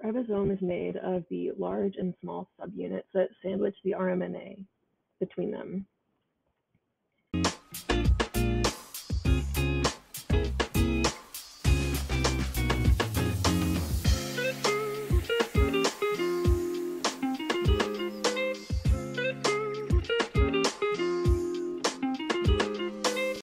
ribosome is made of the large and small subunits that sandwich the mRNA between them.